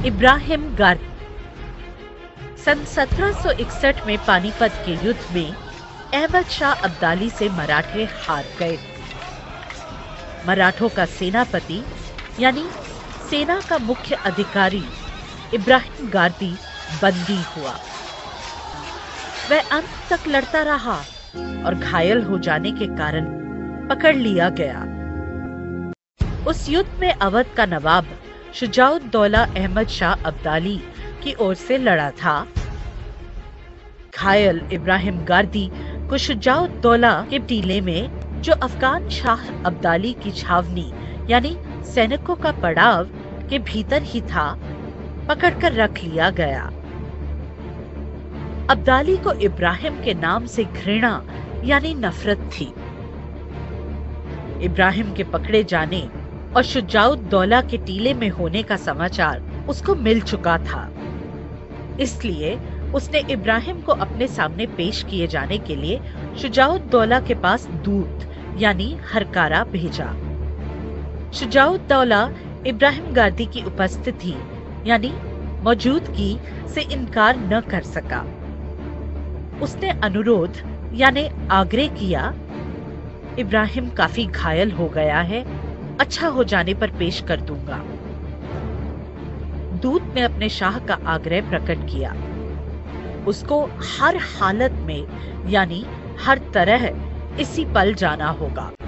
इब्राहिम गारदी सन 1761 में पानीपत के युद्ध में अहमद शाह अब्दाली से मराठे हार गए। मराठों का सेनापति यानी सेना का मुख्य अधिकारी इब्राहिम गारदी बंदी हुआ। वह अंत तक लड़ता रहा और घायल हो जाने के कारण पकड़ लिया गया। उस युद्ध में अवध का नवाब शुजाउद्दौला अहमद शाह अब्दाली की ओर से लड़ा था। घायल इब्राहिम गारदी को शुजाउद्दौला के टीले में, जो अफगान शाह अब्दाली की छावनी यानी सैनिकों का पड़ाव के भीतर ही था, पकड़कर रख लिया गया। अब्दाली को इब्राहिम के नाम से घृणा यानी नफरत थी। इब्राहिम के पकड़े जाने और शुजाउद्दौला के टीले में होने का समाचार उसको मिल चुका था। इसलिए उसने इब्राहिम को अपने सामने पेश किए जाने के लिए शुजाउद्दौला के पास दूत यानी हरकारा भेजा। शुजाउद्दौला इब्राहिम गारदी की उपस्थिति यानी मौजूदगी से इनकार न कर सका। उसने अनुरोध यानी आग्रह किया, इब्राहिम काफी घायल हो गया है, अच्छा हो जाने पर पेश कर दूंगा। दूत ने अपने शाह का आग्रह प्रकट किया। उसको हर हालत में यानी हर तरह इसी पल जाना होगा।